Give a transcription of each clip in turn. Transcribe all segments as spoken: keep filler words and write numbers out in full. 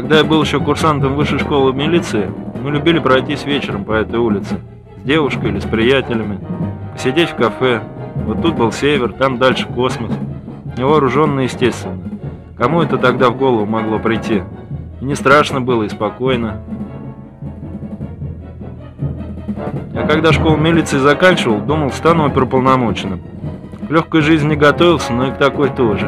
Когда я был еще курсантом высшей школы милиции, мы любили пройтись вечером по этой улице с девушкой или с приятелями, посидеть в кафе. Вот тут был Север, там дальше космос. Невооруженный, естественно. Кому это тогда в голову могло прийти? И не страшно было, и спокойно. Я когда школу милиции заканчивал, думал, стану оперуполномоченным. К легкой жизни не готовился, но и к такой тоже.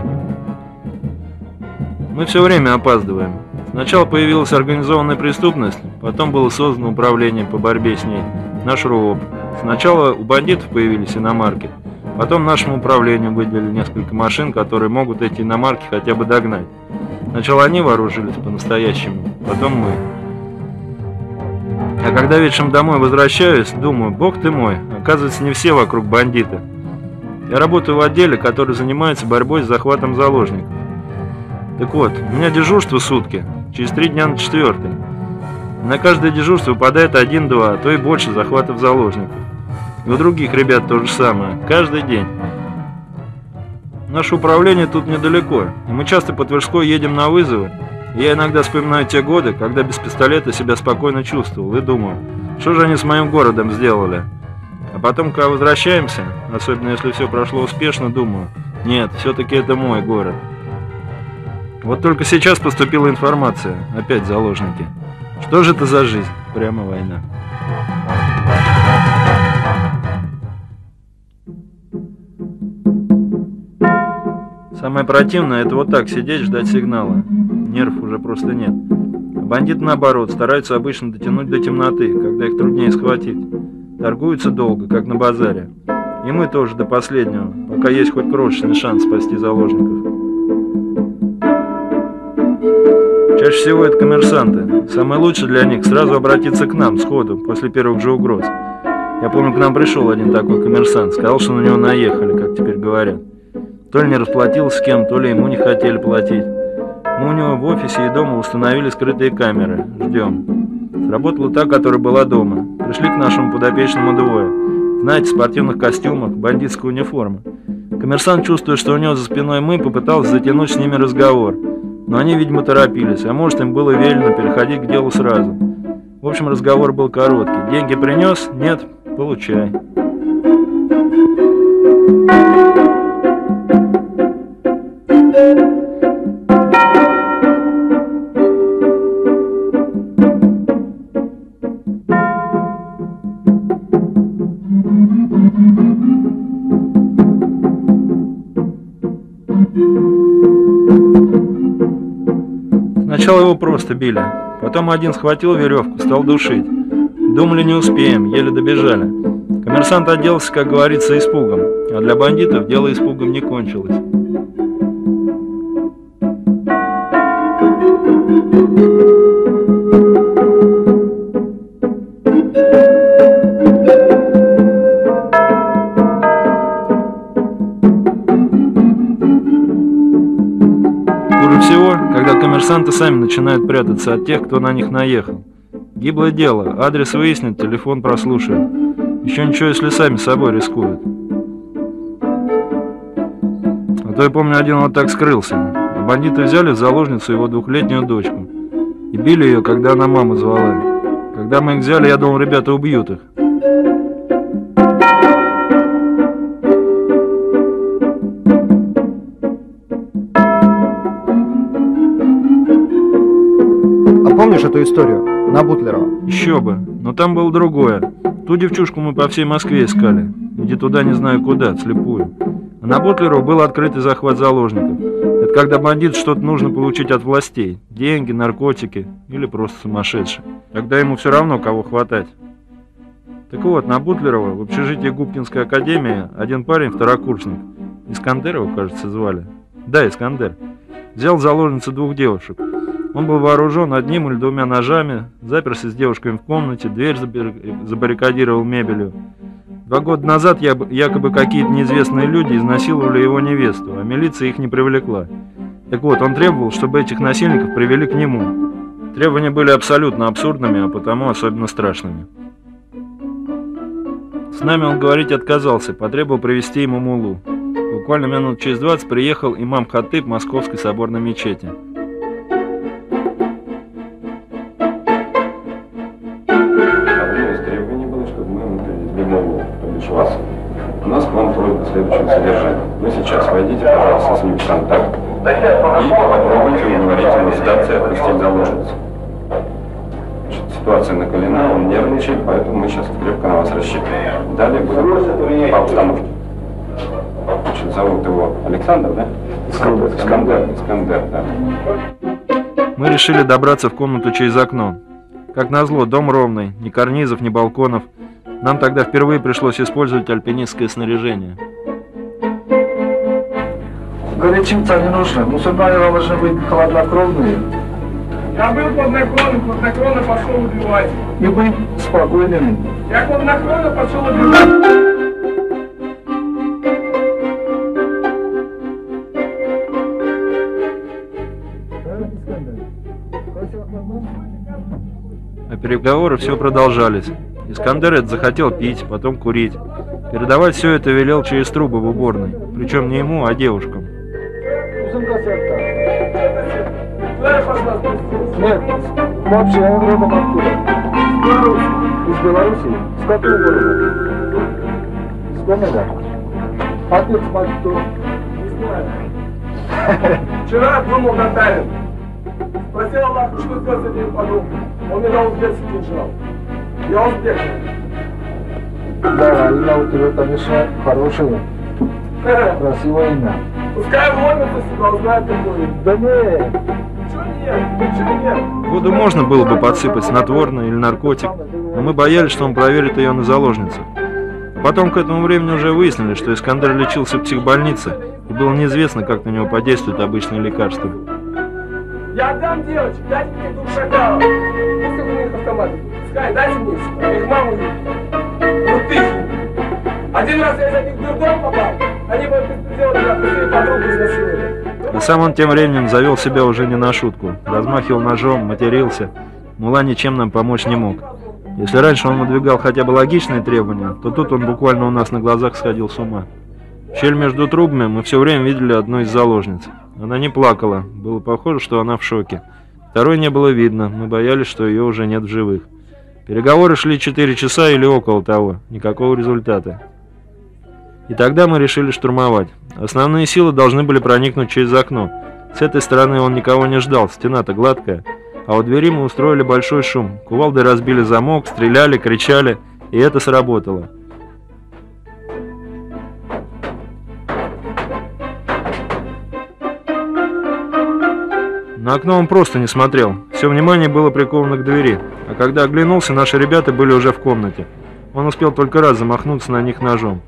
Мы все время опаздываем. Сначала появилась организованная преступность, потом было создано управление по борьбе с ней, наш РУОП. Сначала у бандитов появились иномарки, потом нашему управлению выделили несколько машин, которые могут эти иномарки хотя бы догнать. Сначала они вооружились по-настоящему, потом мы. А когда вечером домой возвращаюсь, думаю, бог ты мой, оказывается, не все вокруг бандиты. Я работаю в отделе, который занимается борьбой с захватом заложников. Так вот, у меня дежурство сутки, через три дня на четвертый. На каждое дежурство выпадает один-два, а то и больше захватов заложников. И у других ребят то же самое, каждый день. Наше управление тут недалеко, и мы часто по Тверской едем на вызовы. И я иногда вспоминаю те годы, когда без пистолета себя спокойно чувствовал, и думаю, что же они с моим городом сделали. А потом, когда возвращаемся, особенно если все прошло успешно, думаю, нет, все-таки это мой город. Вот только сейчас поступила информация, опять заложники. Что же это за жизнь? Прямо война. Самое противное — это вот так сидеть, ждать сигнала. Нервов уже просто нет. А бандиты, наоборот, стараются обычно дотянуть до темноты, когда их труднее схватить. Торгуются долго, как на базаре. И мы тоже до последнего, пока есть хоть крошечный шанс спасти заложников. Чаще всего это коммерсанты. Самое лучшее для них сразу обратиться к нам сходу, после первых же угроз. Я помню, к нам пришел один такой коммерсант, сказал, что на него наехали, как теперь говорят. То ли не расплатился с кем, то ли ему не хотели платить. Мы у него в офисе и дома установили скрытые камеры. Ждем. Сработала та, которая была дома. Пришли к нашему подопечному двое. Знаете, в спортивных костюмах, бандитской униформы. Коммерсант, чувствуя, что у него за спиной мы, попытался затянуть с ними разговор. Но они, видимо, торопились, а может, им было велено переходить к делу сразу. В общем, разговор был короткий. Деньги принес? Нет? Получай. Сначала его просто били, потом один схватил веревку, стал душить. Думали, не успеем, еле добежали. Коммерсант оделся, как говорится, испугом, а для бандитов дело испугом не кончилось. Хуже всего, когда коммерсанты сами начинают прятаться от тех, кто на них наехал. Гиблое дело, адрес выяснят, телефон прослушают. Еще ничего, если сами собой рискуют. А то я помню, один вот так скрылся. А бандиты взяли в заложницу его двухлетнюю дочку. И били ее, когда она маму звала. Когда мы их взяли, я думал, ребята убьют их. Помнишь эту историю на Бутлерова? Еще бы, но там было другое. Ту девчушку мы по всей Москве искали. Иди туда не знаю куда, вслепую. А на Бутлерова был открытый захват заложников. Это когда бандит что-то нужно получить от властей. Деньги, наркотики или просто сумасшедший. Тогда ему все равно, кого хватать. Так вот, на Бутлерова в общежитии Губкинской академии один парень, второкурсник, Искандер его, кажется, звали. Да, Искандер. Взял в заложницы двух девушек. Он был вооружен одним или двумя ножами, заперся с девушками в комнате, дверь забаррикадировал мебелью. Два года назад якобы какие-то неизвестные люди изнасиловали его невесту, а милиция их не привлекла. Так вот, он требовал, чтобы этих насильников привели к нему. Требования были абсолютно абсурдными, а потому особенно страшными. С нами он говорить отказался, потребовал привести ему муллу. Буквально минут через двадцать приехал имам-хатыб Московской соборной мечети. Прошу вас. У нас к вам просьба следующего содержания. Вы сейчас войдите, пожалуйста, с ним в контакт и попробуйте уговорить его сдаться и отпустить заложницу. Значит, ситуация накалена, он нервничает, поэтому мы сейчас крепко на вас рассчитываем. Далее будем по обстановке. Значит, зовут его Александр, да? Искандер. Искандер, Искандер, да. Мы решили добраться в комнату через окно. Как назло, дом ровный, ни карнизов, ни балконов. Нам тогда впервые пришлось использовать альпинистское снаряжение. Горячиться не нужно. Мусульмане должны быть холоднокровные. Я был хладнокровным, хладнокровно пошел убивать. И быть спокойными. Я хладнокровно пошел убивать. А переговоры все продолжались. Искандерец захотел пить, потом курить. Передавать все это велел через трубы в уборной. Причем не ему, а девушкам. Нет, вообще я родом откуда? Из Беларуси. С какого города? С Гомеля. Отец мать кто? Не знаю. Вчера думал Натальин. Спросил Аллаха, что сделать с этим подругой. Он мне дал узбекский кинжал. Я узбек. Да, имя у тебя, конечно, хорошее. Красивое имя. Пускай ломится сюда, узнает какое. Да нет. Чего нет? Чего нет? Воду можно было бы подсыпать снотворное или наркотик, но мы боялись, что он проверит ее на заложницу. А потом к этому времени уже выяснили, что Искандер лечился в психбольнице, и было неизвестно, как на него подействуют обычные лекарства. Я отдам девочек, дайте мне двух шакалов. Пусть у них автоматы. Пускай, дайте мне, я их маму не. Крутых. Один раз я из них в дурдом попал, они бы сделали, как свои подруги изнасиловали. А сам он тем временем завел себя уже не на шутку. Размахивал ножом, матерился. Мула ничем нам помочь не мог. Если раньше он выдвигал хотя бы логичные требования, то тут он буквально у нас на глазах сходил с ума. В щель между трубами мы все время видели одну из заложниц. Она не плакала, было похоже, что она в шоке. Второй не было видно, мы боялись, что ее уже нет в живых. Переговоры шли четыре часа или около того, никакого результата. И тогда мы решили штурмовать. Основные силы должны были проникнуть через окно. С этой стороны он никого не ждал, стена-то гладкая. А у двери мы устроили большой шум. Кувалдой разбили замок, стреляли, кричали, и это сработало. На окно он просто не смотрел. Все внимание было приковано к двери. А когда оглянулся, наши ребята были уже в комнате. Он успел только раз замахнуться на них ножом.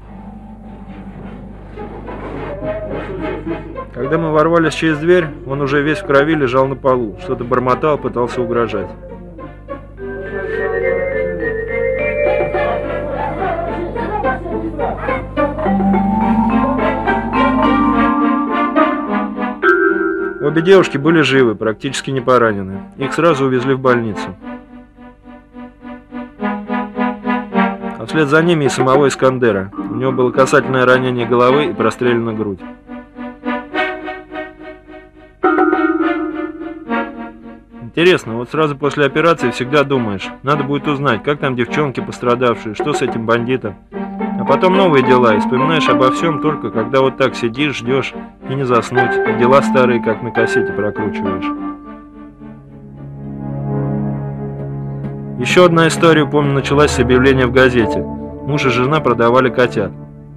Когда мы ворвались через дверь, он уже весь в крови лежал на полу. Что-то бормотал, пытался угрожать. Обе девушки были живы, практически не поранены. Их сразу увезли в больницу. А вслед за ними и самого Искандера. У него было касательное ранение головы и прострелена грудь. Интересно, вот сразу после операции всегда думаешь, надо будет узнать, как там девчонки пострадавшие, что с этим бандитом. А потом новые дела, и вспоминаешь обо всем только, когда вот так сидишь, ждешь, и не заснуть, и дела старые, как на кассете, прокручиваешь. Еще одна история, помню, началась с объявления в газете. Муж и жена продавали котят.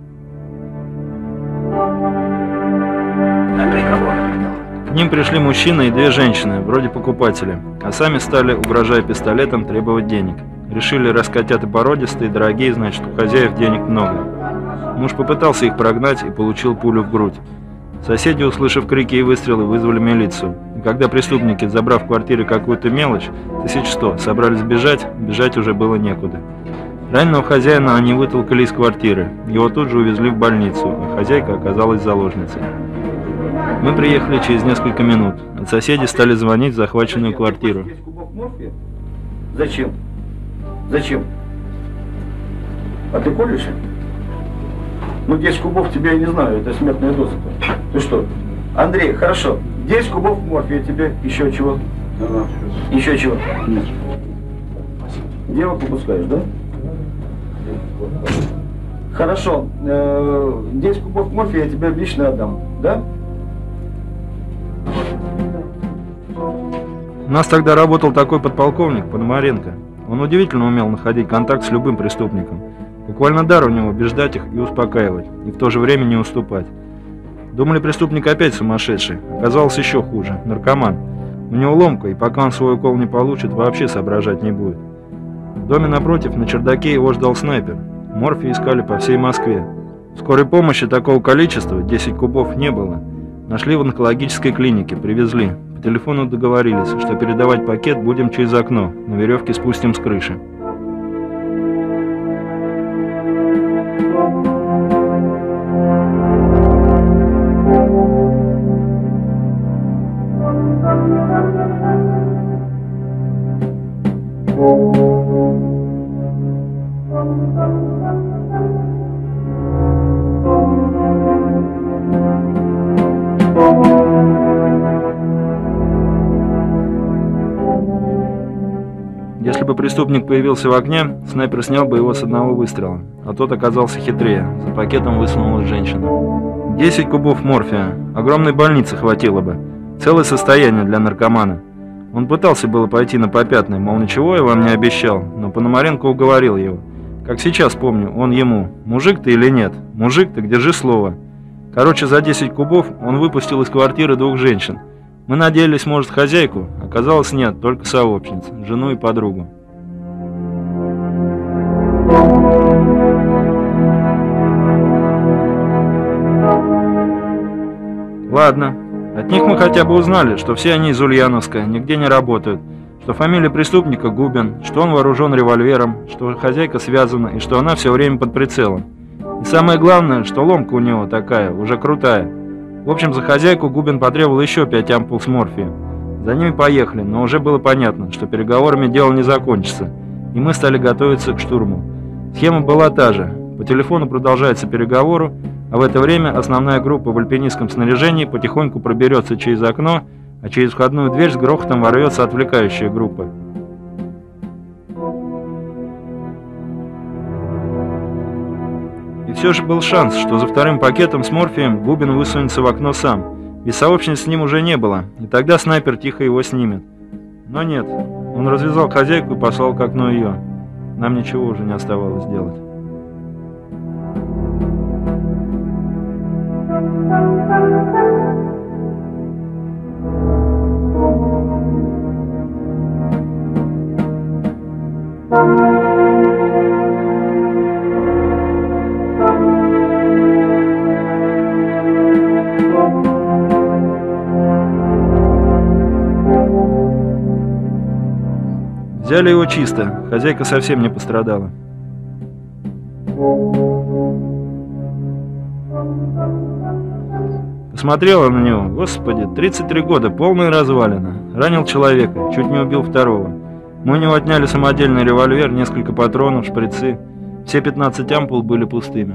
К ним пришли мужчина и две женщины, вроде покупатели, а сами стали, угрожая пистолетом, требовать денег. Решили, раз котята породистые, дорогие, значит, у хозяев денег много. Муж попытался их прогнать и получил пулю в грудь. Соседи, услышав крики и выстрелы, вызвали милицию. И когда преступники, забрав в квартире какую-то мелочь, тысяч сто, собрались бежать, бежать уже было некуда. Раненого хозяина они вытолкали из квартиры, его тут же увезли в больницу, а хозяйка оказалась заложницей. Мы приехали через несколько минут, а соседи стали звонить в захваченную квартиру. Зачем? Зачем? А ты колешь? Ну, десять кубов тебе я не знаю, это смертная доза. Ты что? Андрей, хорошо. десять кубов морфия тебе. Еще чего? Да, еще чего? Нет. Девок выпускаешь, да? Хорошо. Э, десять кубов морфия я тебе лично отдам, да? У нас тогда работал такой подполковник, Пономаренко. Он удивительно умел находить контакт с любым преступником. Буквально дар у него убеждать их и успокаивать, и в то же время не уступать. Думали, преступник опять сумасшедший. Оказалось еще хуже. Наркоман. У него ломка, и пока он свой укол не получит, вообще соображать не будет. В доме напротив, на чердаке, его ждал снайпер. Морфий искали по всей Москве. Скорой помощи такого количества, десять кубов, не было. Нашли в онкологической клинике, привезли. По телефону договорились, что передавать пакет будем через окно, на веревке спустим с крыши. Если бы преступник появился в окне, снайпер снял бы его с одного выстрела, а тот оказался хитрее, за пакетом высунулась женщина. десять кубов морфия, огромной больницы хватило бы, целое состояние для наркомана. Он пытался было пойти на попятный, мол, ничего я вам не обещал, но Пономаренко уговорил его. Как сейчас помню, он ему: «Мужик ты или нет? Мужик, так держи слово». Короче, за десять кубов он выпустил из квартиры двух женщин. Мы надеялись, может, хозяйку, оказалось нет, только сообщниц, жену и подругу. Ладно, от них мы хотя бы узнали, что все они из Ульяновска, нигде не работают, что фамилия преступника Губин, что он вооружен револьвером, что хозяйка связана и что она все время под прицелом. И самое главное, что ломка у него такая, уже крутая. В общем, за хозяйку Губин потребовал еще пять ампул с морфием. За ними поехали, но уже было понятно, что переговорами дело не закончится, и мы стали готовиться к штурму. Схема была та же. По телефону продолжается переговоры, а в это время основная группа в альпинистском снаряжении потихоньку проберется через окно, а через входную дверь с грохотом ворвется отвлекающая группа. И все же был шанс, что за вторым пакетом с морфием Губин высунется в окно сам, ведь сообщниц с ним уже не было, и тогда снайпер тихо его снимет. Но нет, он развязал хозяйку и послал к окну ее. Нам ничего уже не оставалось делать. Взяли его чисто, хозяйка совсем не пострадала. Посмотрела на него, господи, тридцать три года, полная развалина. Ранил человека, чуть не убил второго. Мы у него отняли самодельный револьвер, несколько патронов, шприцы. Все пятнадцать ампул были пустыми.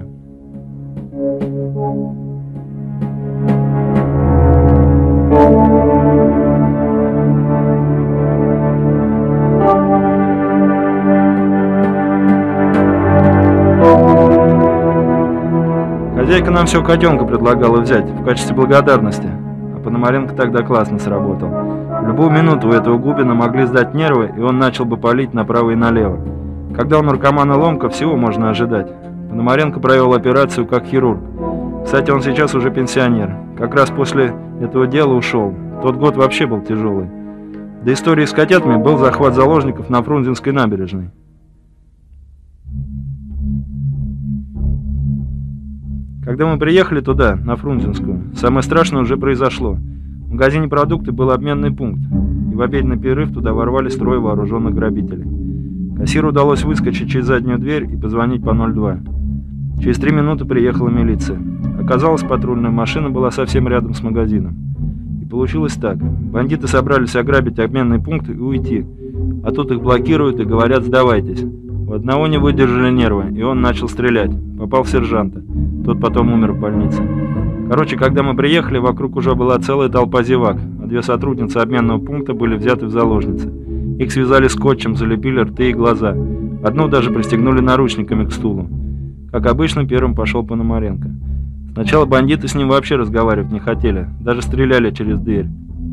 Хозяйка нам все котенка предлагала взять в качестве благодарности, а Пономаренко тогда классно сработал. В любую минуту у этого Губина могли сдать нервы, и он начал бы палить направо и налево. Когда у наркомана ломка, всего можно ожидать. Пономаренко провел операцию как хирург. Кстати, он сейчас уже пенсионер. Как раз после этого дела ушел. Тот год вообще был тяжелый. До истории с котятами был захват заложников на Фрунзенской набережной. Когда мы приехали туда, на Фрунзенскую, самое страшное уже произошло. В магазине продукты был обменный пункт, и в обеденный перерыв туда ворвались трое вооруженных грабителей. Кассиру удалось выскочить через заднюю дверь и позвонить по ноль два. Через три минуты приехала милиция. Оказалось, патрульная машина была совсем рядом с магазином. И получилось так. Бандиты собрались ограбить обменный пункт и уйти. А тут их блокируют и говорят: «Сдавайтесь». У одного не выдержали нервы, и он начал стрелять. Попал в сержанта. Тот потом умер в больнице. Короче, когда мы приехали, вокруг уже была целая толпа зевак, а две сотрудницы обменного пункта были взяты в заложницы. Их связали скотчем, залепили рты и глаза. Одну даже пристегнули наручниками к стулу. Как обычно, первым пошел Пономаренко. Сначала бандиты с ним вообще разговаривать не хотели, даже стреляли через дверь.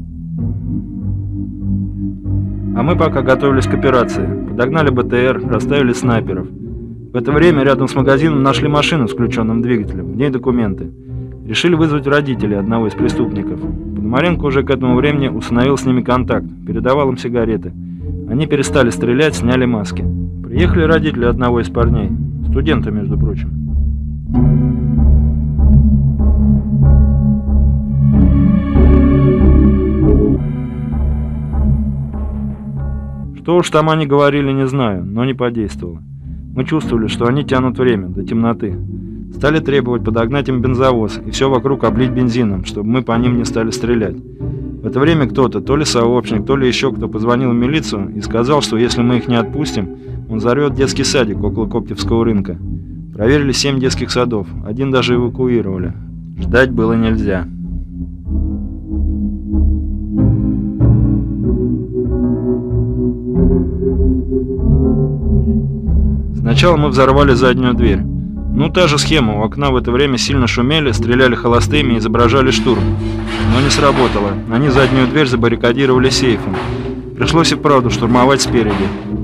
А мы пока готовились к операции. Подогнали БТР, расставили снайперов. В это время рядом с магазином нашли машину с включенным двигателем, в ней документы. Решили вызвать родителей одного из преступников. Пономаренко уже к этому времени установил с ними контакт, передавал им сигареты. Они перестали стрелять, сняли маски. Приехали родители одного из парней, студента, между прочим. Что уж там они говорили, не знаю, но не подействовало. Мы чувствовали, что они тянут время, до темноты. Стали требовать подогнать им бензовоз и все вокруг облить бензином, чтобы мы по ним не стали стрелять. В это время кто-то, то ли сообщник, то ли еще кто, позвонил в милицию и сказал, что если мы их не отпустим, он взорвет детский садик около Коптевского рынка. Проверили семь детских садов, один даже эвакуировали. Ждать было нельзя. Сначала мы взорвали заднюю дверь. Ну, та же схема, у окна в это время сильно шумели, стреляли холостыми и изображали штурм. Но не сработало, они заднюю дверь забаррикадировали сейфом. Пришлось и вправду штурмовать спереди.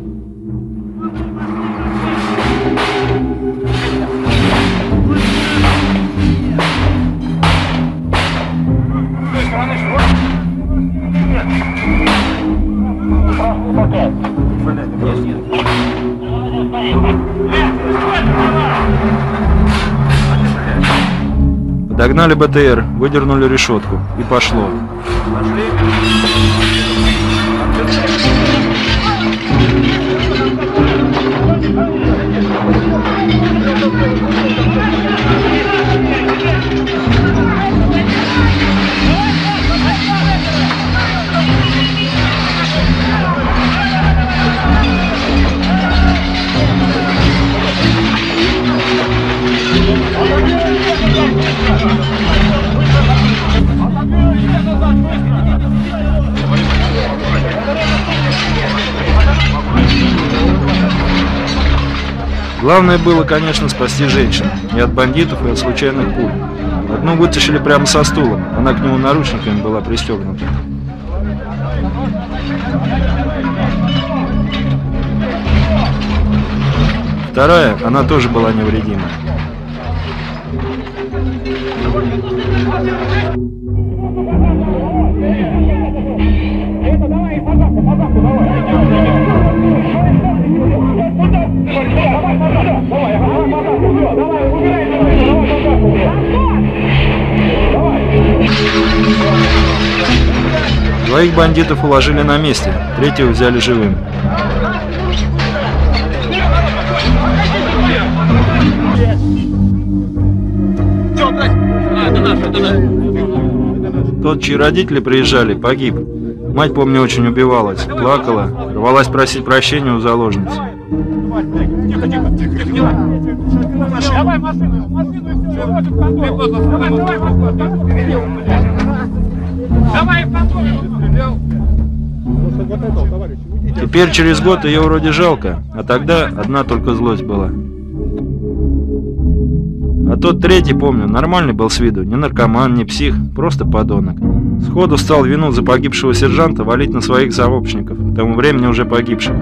Подогнали БТР, выдернули решетку и пошло. Главное было, конечно, спасти женщин. И от бандитов, и от случайных пуль. Одну вытащили прямо со стулом. Она к нему наручниками была пристегнута. Вторая, она тоже была невредима. Двоих бандитов уложили на месте, третьего взяли живым. Тот, чьи родители приезжали, погиб. Мать, помню, очень убивалась, плакала, рвалась просить прощения у заложниц. Тихо, тихо, тихо, тихо. Давай машину, машину и все, уходим в контору. Давай, давай, давай в контору. Теперь через год ее вроде жалко, а тогда одна только злость была. А тот третий, помню, нормальный был с виду, не наркоман, не псих, просто подонок. Сходу стал вину за погибшего сержанта валить на своих сообщников, к тому времени уже погибших.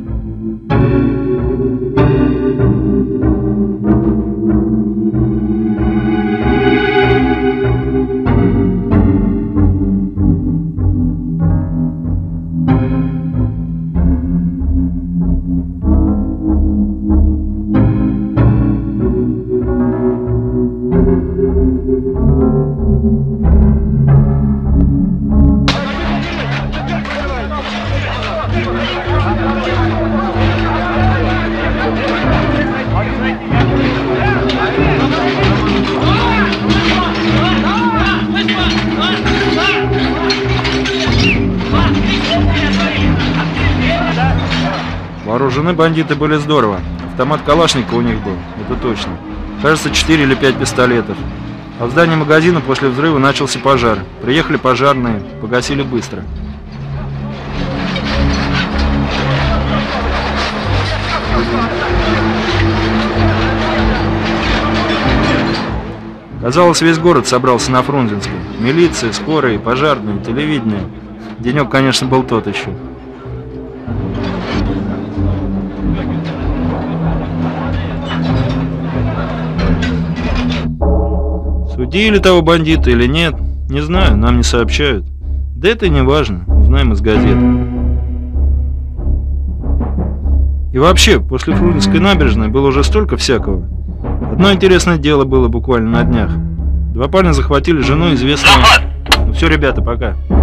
Вооружены бандиты были здорово. Автомат Калашникова у них был, это точно. Кажется, четыре или пять пистолетов. А в здании магазина после взрыва начался пожар. Приехали пожарные, погасили быстро. Казалось, весь город собрался на Фрунзенской. Милиция, скорые, пожарные, телевидение. Денек, конечно, был тот еще. Судили того бандита или нет, не знаю, нам не сообщают. Да это и не важно, узнаем из газет. И вообще, после Фрунзенской набережной было уже столько всякого. Одно интересное дело было буквально на днях. Два парня захватили жену известного... Ну все, ребята, пока.